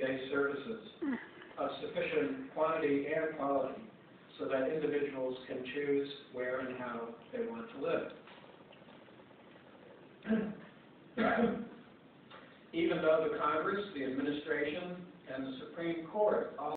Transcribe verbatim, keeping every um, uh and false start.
community-based services of sufficient quantity and quality so that individuals can choose where and how they want to live. Even though the Congress, the administration, and the Supreme Court all